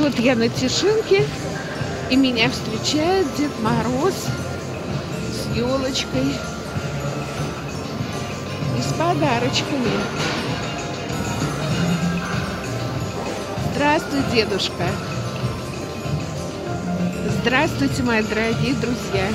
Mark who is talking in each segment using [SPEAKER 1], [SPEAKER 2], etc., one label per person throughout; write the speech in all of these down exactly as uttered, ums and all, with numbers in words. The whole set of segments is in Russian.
[SPEAKER 1] вот я на Тишинке, и меня встречает Дед Мороз с елочкой и с подарочками. Здравствуй, дедушка. Здравствуйте, мои дорогие друзья.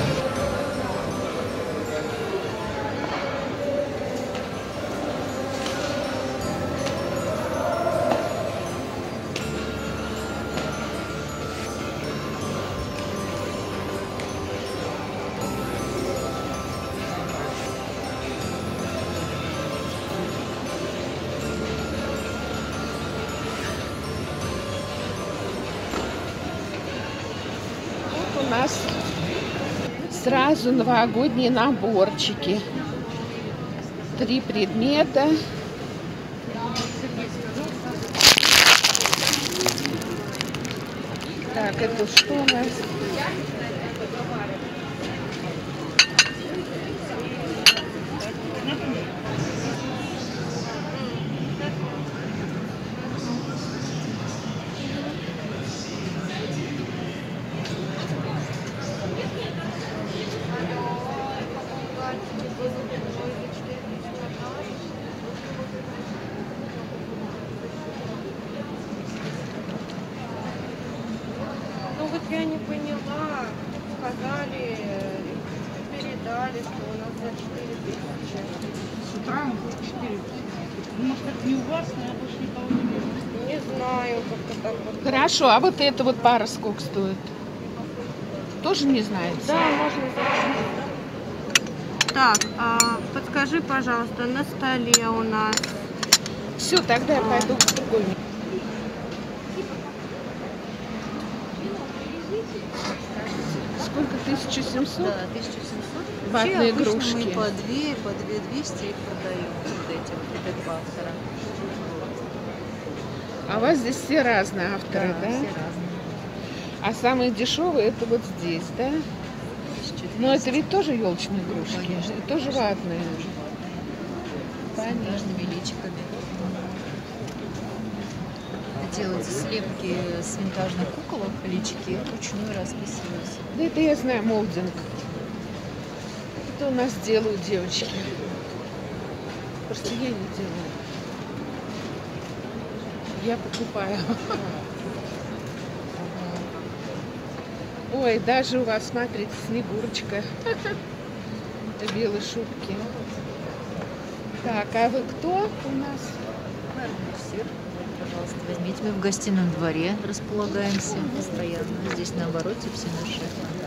[SPEAKER 1] У нас сразу новогодние наборчики. Три предмета. Так, это что у нас?
[SPEAKER 2] Ну вот я не поняла, сказали, передали, что у нас за четыре тысячи.
[SPEAKER 3] С утра за четыре тысячи. Ну, может, это не у вас, но я больше никого не вижу.
[SPEAKER 2] Не знаю, как-то так вот.
[SPEAKER 1] Хорошо, а вот эта вот пара сколько стоит? Тоже не знаете?
[SPEAKER 2] Да, можно запомнить. Так, а, подскажи, пожалуйста, на столе у нас.
[SPEAKER 1] Все, тогда я пойду к другой. Сколько? тысяча семьсот?
[SPEAKER 4] Да, тысяча семьсот.
[SPEAKER 1] Ватные
[SPEAKER 4] Вообще,
[SPEAKER 1] игрушки.
[SPEAKER 4] Мы по две, по две двести их продаем. Вот эти вот ребят автора.
[SPEAKER 1] А у вас здесь все разные авторы, да?
[SPEAKER 4] Все разные.
[SPEAKER 1] А самые дешевые это вот здесь, да? Но это ведь тоже елочные игрушки,
[SPEAKER 4] Конечно,
[SPEAKER 1] и тоже ватные.
[SPEAKER 4] С винтажными личиками. Делаются слепки с винтажных куколок, личики вручную расписываются.
[SPEAKER 1] Да это я знаю, молдинг. Это у нас делают девочки. Просто я не делаю. Я покупаю. Ой, даже у вас, смотрите, Снегурочка в белой шубке. Так, а вы кто у нас?
[SPEAKER 4] Сыр. Пожалуйста, возьмите. Мы в гостином дворе располагаемся постоянно. Здесь на обороте все наши.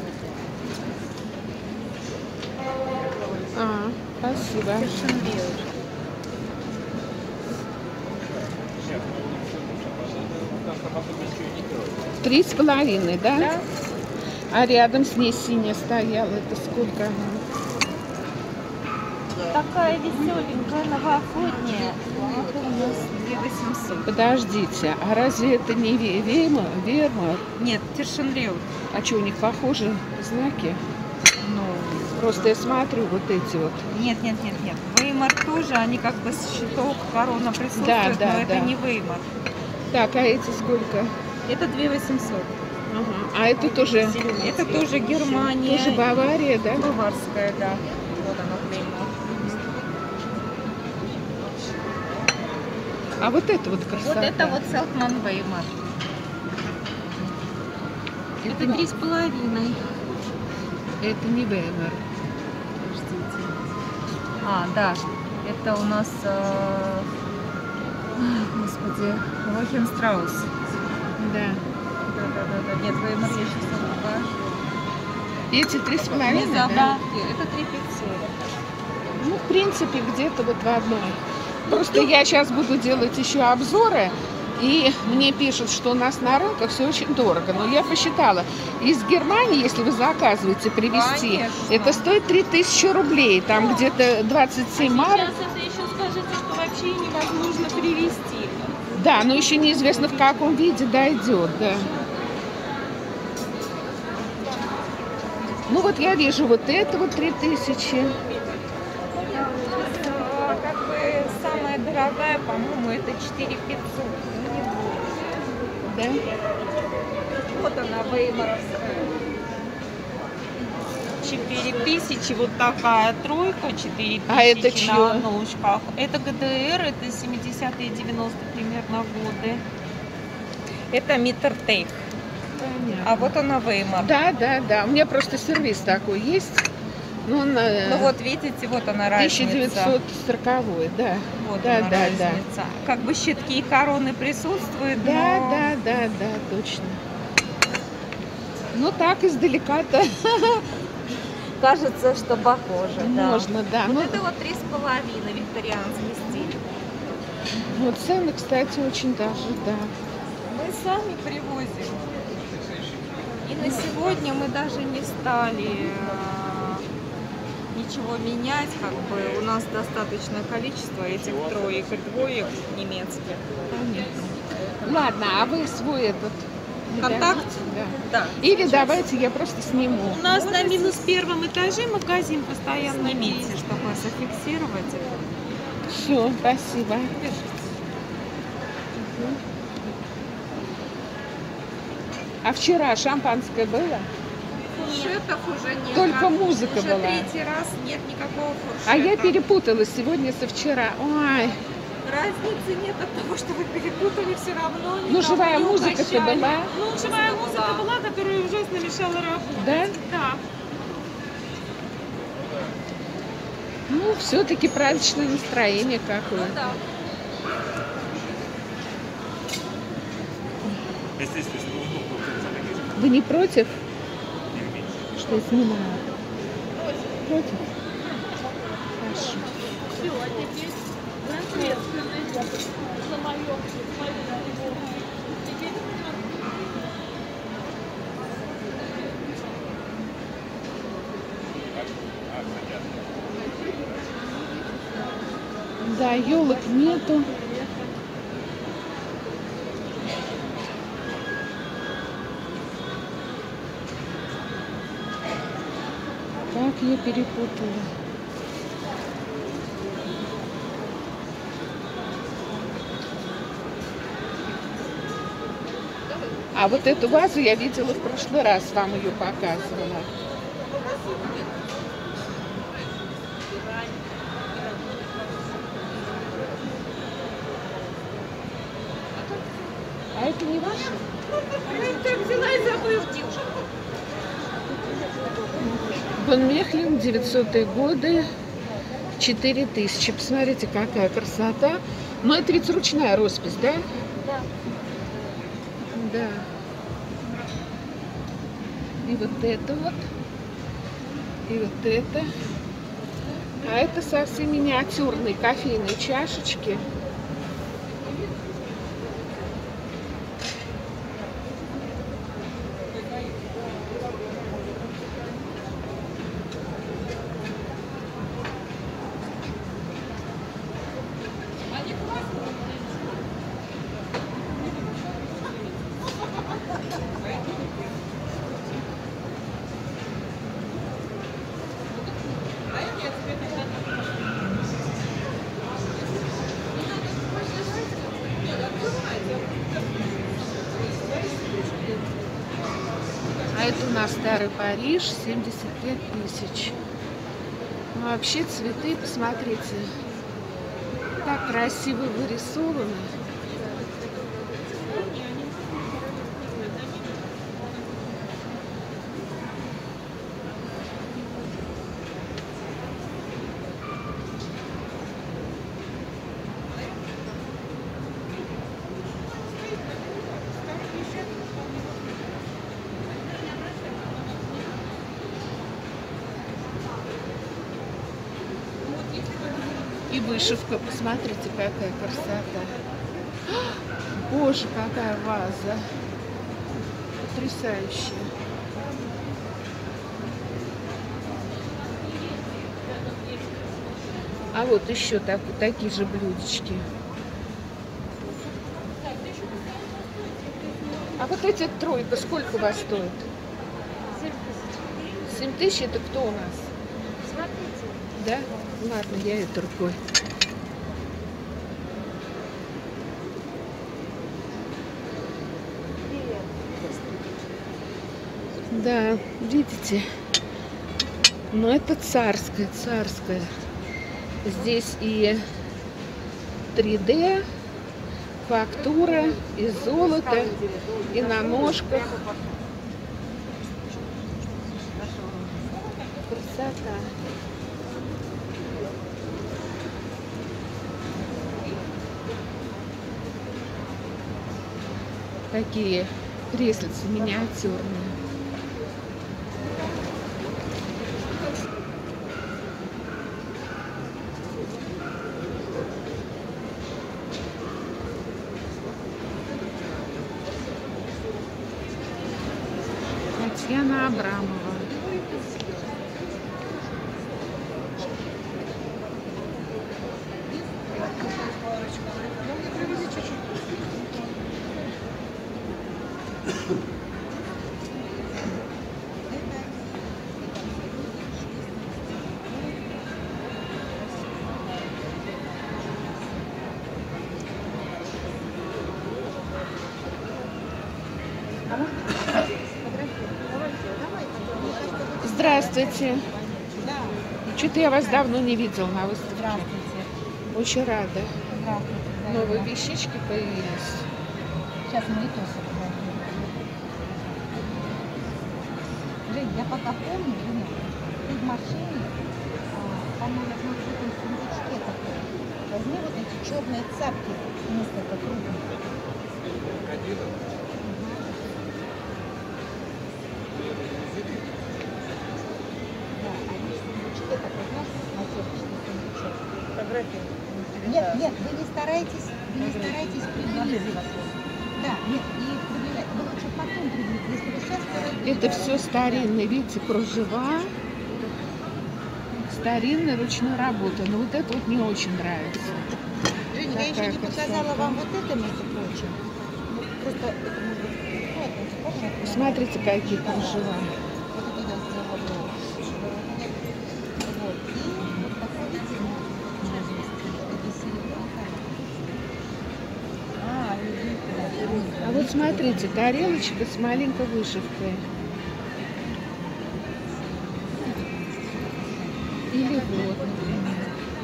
[SPEAKER 1] А, спасибо. Три с половиной, да?
[SPEAKER 2] Да.
[SPEAKER 1] А рядом с ней синяя стояла. Это сколько?
[SPEAKER 2] Такая веселенькая, новогодняя. Это у нас две тысячи восемьсот.
[SPEAKER 1] Подождите, а разве это не Ве- Вейма, Верма?
[SPEAKER 2] Нет, Тиршенреут.
[SPEAKER 1] А что, у них похожи знаки?
[SPEAKER 2] Ну,
[SPEAKER 1] Просто я смотрю вот эти вот.
[SPEAKER 2] нет, нет, нет, нет. Веймар тоже, они как бы щиток, корона присутствует,
[SPEAKER 1] Да, да,
[SPEAKER 2] но это
[SPEAKER 1] да.
[SPEAKER 2] не Веймар.
[SPEAKER 1] Так, а эти сколько?
[SPEAKER 2] Это две тысячи восемьсот.
[SPEAKER 1] Ага. А это тоже,
[SPEAKER 2] Это тоже Германия.
[SPEAKER 1] тоже Бавария, да?
[SPEAKER 2] Баварская, да. Вот оно клеймо.
[SPEAKER 1] А вот это вот красота.
[SPEAKER 2] Вот это вот Селтман Веймар.
[SPEAKER 1] Это,
[SPEAKER 2] Это три с половиной.
[SPEAKER 1] это не Веймар.
[SPEAKER 2] Подождите. А, да. Это у нас, э, господи, Лохенстраус.
[SPEAKER 1] Да.
[SPEAKER 2] Да, да, да, да. Нет, Веймар я сейчас вам покажу.
[SPEAKER 1] Эти три с
[SPEAKER 2] Не
[SPEAKER 1] половиной, да?
[SPEAKER 2] забавки. Это три тысячи пятьсот.
[SPEAKER 1] Ну, в принципе, где-то вот в одной. Просто я сейчас буду делать еще обзоры, и мне пишут, что у нас на рынках все очень дорого. Но я посчитала, из Германии, если вы заказываете привезти,
[SPEAKER 2] Конечно.
[SPEAKER 1] это стоит три тысячи рублей. Там где-то двадцать семь марок.
[SPEAKER 2] Сейчас это еще скажите, что вообще невозможно привезти.
[SPEAKER 1] Да, но еще неизвестно, в каком виде дойдет, да. Ну вот я вижу вот это вот три тысячи.
[SPEAKER 2] Как бы самая дорогая, по-моему, это четыре тысячи пятьсот. Ну, не больше.
[SPEAKER 1] да?
[SPEAKER 2] Вот она, веймаровская. Четыре тысячи, вот такая тройка, четыре тысячи
[SPEAKER 1] А это чье?
[SPEAKER 2] на ножках. Это ГДР, это семидесятые девяностые примерно годы. Это Миттертейк.
[SPEAKER 1] Понятно.
[SPEAKER 2] А вот она Веймар.
[SPEAKER 1] Да, да, да. У меня просто сервис такой есть. Ну, он э,
[SPEAKER 2] Ну вот видите, вот она
[SPEAKER 1] тысяча
[SPEAKER 2] разница.
[SPEAKER 1] девятьсот сороковой, да.
[SPEAKER 2] Вот
[SPEAKER 1] да,
[SPEAKER 2] она
[SPEAKER 1] да, да.
[SPEAKER 2] разница. Как бы щитки и короны присутствуют,
[SPEAKER 1] Да,
[SPEAKER 2] но...
[SPEAKER 1] да, да, да, точно. Ну так издалека-то
[SPEAKER 2] Кажется, что похоже, да.
[SPEAKER 1] можно, да.
[SPEAKER 2] Вот
[SPEAKER 1] Ну,
[SPEAKER 2] это вот три с половиной, викторианский стиль.
[SPEAKER 1] вот цены, кстати, очень даже, да.
[SPEAKER 2] Мы сами привозим. И на сегодня мы даже не стали э, ничего менять, как бы у нас достаточное количество этих троек и двоек немецких.
[SPEAKER 1] Понятно. Ладно, а вы свой этот не
[SPEAKER 2] Контакт?
[SPEAKER 1] дадите? Да.
[SPEAKER 2] Да.
[SPEAKER 1] Или давайте я просто сниму.
[SPEAKER 2] У нас на минус первом этаже магазин постоянно снимите, чтобы зафиксировать это.
[SPEAKER 1] Все, спасибо. А вчера шампанское было?
[SPEAKER 2] Фуршетов уже нет.
[SPEAKER 1] Только музыка
[SPEAKER 2] уже
[SPEAKER 1] была.
[SPEAKER 2] третий раз нет никакого фуршета.
[SPEAKER 1] А я перепутала сегодня со вчера. Ой,
[SPEAKER 2] Разницы нет от того, что вы перепутали все равно.
[SPEAKER 1] ну
[SPEAKER 2] никого
[SPEAKER 1] живая
[SPEAKER 2] не
[SPEAKER 1] музыка-то
[SPEAKER 2] угощали.
[SPEAKER 1] была,
[SPEAKER 3] Ну, живая музыка была, которая ужасно мешала работать.
[SPEAKER 1] да?
[SPEAKER 3] Да.
[SPEAKER 1] Ну, все-таки праздничное настроение какое.
[SPEAKER 2] Да.
[SPEAKER 1] Вы не против, что я снимаю? Против? Хорошо. Да, елок нету. Как я перепутала. А вот эту вазу я видела в прошлый раз, вам ее показывала. А это не ваше? Бонмехлин, девятисотые годы, четыре тысячи. Посмотрите, какая красота. Но это ведь ручная роспись, да?
[SPEAKER 2] Да.
[SPEAKER 1] Да. И вот это вот. И вот это. А это совсем миниатюрные кофейные чашечки. А это у нас Старый Париж, семьдесят пять тысяч. Ну, вообще цветы, посмотрите, так красиво вырисованы. И вышивка, посмотрите, какая красота. Боже, какая ваза. Потрясающая. А вот еще так, такие же блюдечки. А вот эти тройка, сколько у вас стоит? семь тысяч, это кто у нас?
[SPEAKER 2] Смотрите.
[SPEAKER 1] Да? Ладно, я это рукой. Да, видите? Но это царское, царское. Здесь и три дэ, фактура, и золото, и на ножках. Красота. Такие креслицы миниатюрные. Татьяна Абрамова. Здравствуйте. Что-то я вас давно не видел на выставке.
[SPEAKER 5] Здравствуйте.
[SPEAKER 1] Очень рада.
[SPEAKER 5] Здравствуйте.
[SPEAKER 1] Новые вещички появились.
[SPEAKER 5] Сейчас мы и то собираем. Жень, я пока помню, Женя, ты в машине, а, по-моему, вот в этом сундучке такой. Возьми вот эти черные цапки, несколько крупных. Нет, нет, вы не старайтесь, вы не старайтесь приблизить. Да, нет, и приближать. Вы лучше потом приблизить. Если вы сейчас стараетесь...
[SPEAKER 1] Это все старинные, видите, кружева. Старинная ручной работы. Но вот это вот мне очень нравится.
[SPEAKER 5] Женя, я еще
[SPEAKER 1] Такая
[SPEAKER 5] не показала
[SPEAKER 1] красота.
[SPEAKER 5] вам вот это, между прочим. Вот просто это может быть... Вот, вот, вот,
[SPEAKER 1] Смотрите, какие кружева.
[SPEAKER 5] Вот это я сделала. Вот. И вот такой, видите, это серебро. А,
[SPEAKER 1] А вот смотрите, тарелочка с маленькой вышивкой. Или вот, например.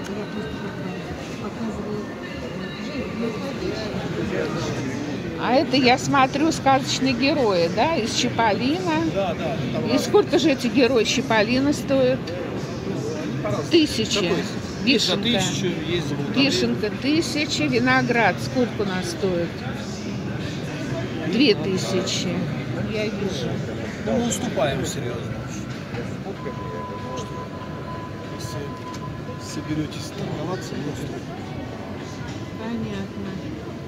[SPEAKER 1] А это, я смотрю, сказочные герои, да, из Чиполлино.
[SPEAKER 6] Да, да. Там
[SPEAKER 1] И сколько же эти герои Чиполлино стоят? Тысячи.
[SPEAKER 6] Какой? Есть за
[SPEAKER 1] Вишенка.
[SPEAKER 6] тысячу, есть за полторы.
[SPEAKER 1] Вишенка тысяча, виноград сколько у нас стоит? Две тысячи. Я вижу.
[SPEAKER 6] Ну, мы уступаем серьезно. Если соберетесь торговаться, мы уступаем.
[SPEAKER 1] Понятно.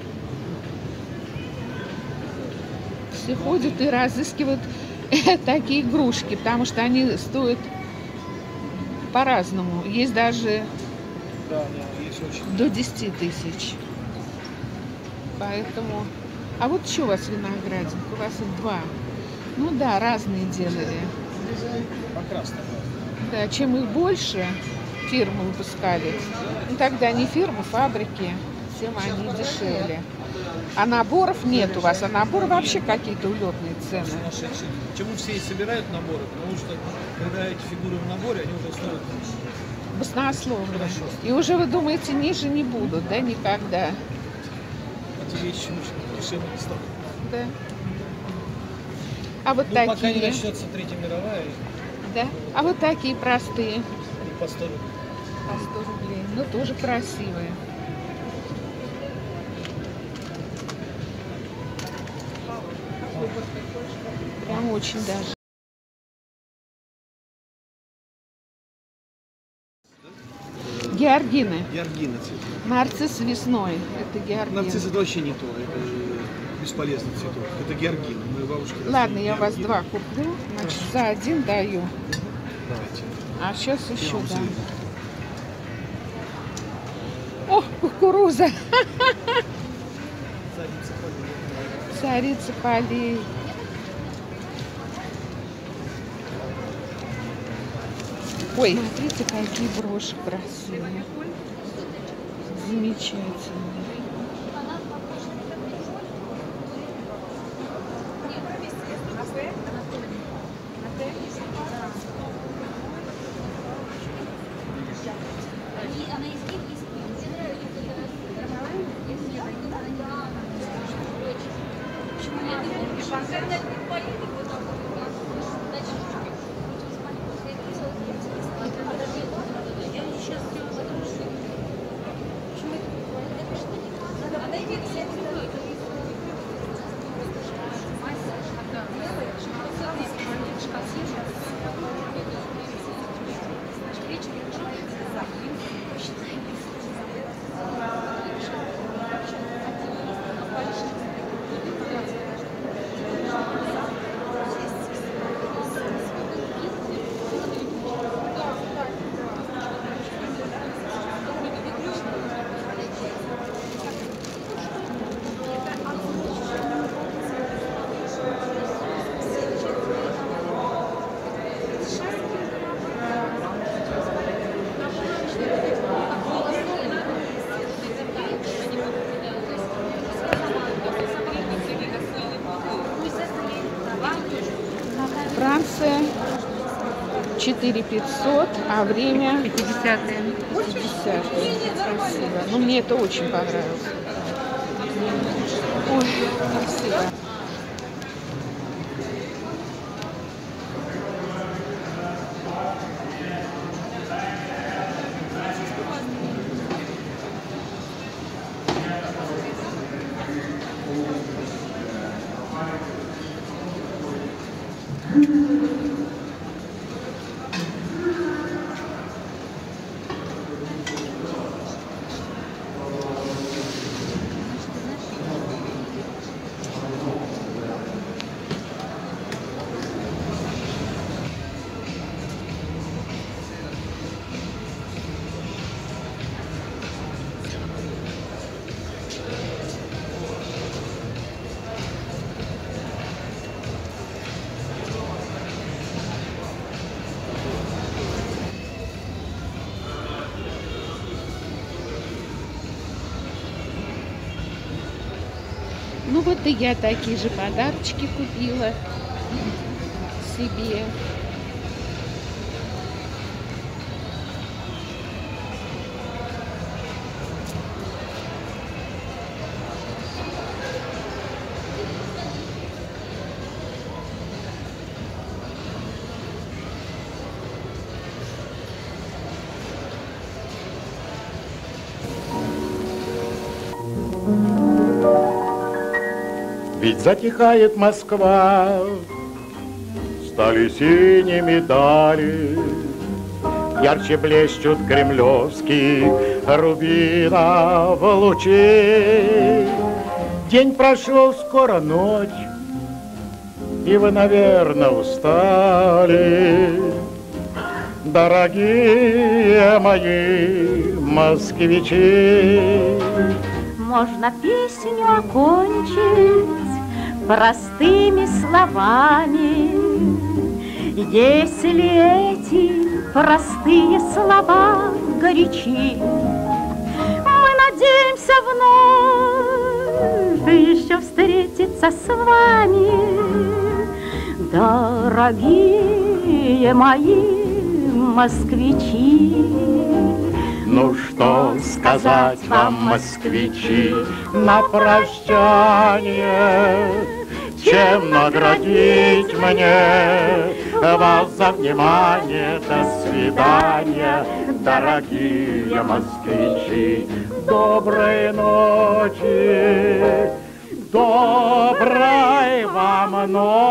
[SPEAKER 1] Все ходят и разыскивают такие игрушки, потому что они стоят по-разному. Есть даже
[SPEAKER 6] Да, да, есть очень.
[SPEAKER 1] до десяти тысяч. Поэтому... А вот еще у вас виноградик? У вас их два. Ну да, разные делали.
[SPEAKER 6] Покрасно.
[SPEAKER 1] Да, чем их больше фирмы выпускали, ну тогда не фирмы, фабрики, тем они дешевле. А наборов нет у вас, а наборы вообще какие-то улетные цены.
[SPEAKER 6] Сумасшедшие. Почему все и собирают наборы? Потому что, когда эти фигуры в наборе, они уже стоят.
[SPEAKER 1] Баснословно.
[SPEAKER 6] Хорошо.
[SPEAKER 1] И уже вы думаете, ниже не будут, да, никогда?
[SPEAKER 6] Эти вещи очень дешевле не стоят.
[SPEAKER 1] Да. А вот
[SPEAKER 6] Ну, пока не
[SPEAKER 1] такие,
[SPEAKER 6] начнется Третья мировая,
[SPEAKER 1] да? А вот такие простые,
[SPEAKER 6] и по сто рублей.
[SPEAKER 1] по сто рублей, но тоже красивые. Прям очень даже. Георгины.
[SPEAKER 6] Георгины цветы.
[SPEAKER 1] Нарцисс весной. Это георгин.
[SPEAKER 6] Нарцисс это вообще не то, это бесполезный цветок. Это георгины. Мои бабушки
[SPEAKER 1] Ладно,
[SPEAKER 6] растили
[SPEAKER 1] я у вас
[SPEAKER 6] георгины.
[SPEAKER 1] два куплю. Значит, за один даю.
[SPEAKER 6] Давайте.
[SPEAKER 1] А сейчас
[SPEAKER 6] Я
[SPEAKER 1] еще
[SPEAKER 6] вам
[SPEAKER 1] дам.
[SPEAKER 6] среди.
[SPEAKER 1] О, кукуруза.
[SPEAKER 6] Царица полей.
[SPEAKER 1] Царица полей. Ой, смотрите, какие броши красивые. Замечательные. Франция четыре пятьсот, а время
[SPEAKER 2] пятидесятые.
[SPEAKER 1] пятьдесят. Красиво. Ну, мне это очень понравилось. Ой, красиво. Ну вот и я такие же подарочки купила себе.
[SPEAKER 7] Ведь затихает Москва, стали синими дали, ярче блещут кремлевские рубинов лучи. День прошел, скоро ночь, и вы, наверное, устали, дорогие мои москвичи.
[SPEAKER 8] Можно песню окончить простыми словами, если эти простые слова горячи. Мы надеемся вновь еще встретиться с вами, дорогие мои москвичи.
[SPEAKER 7] Ну что сказать вам, москвичи, на прощание, чем наградить мне вас за внимание. До свидания, дорогие москвичи, доброй ночи, доброй вам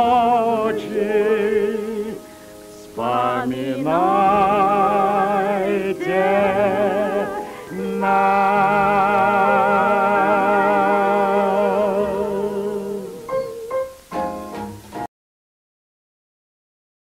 [SPEAKER 7] ночи. Вспоминайте нас.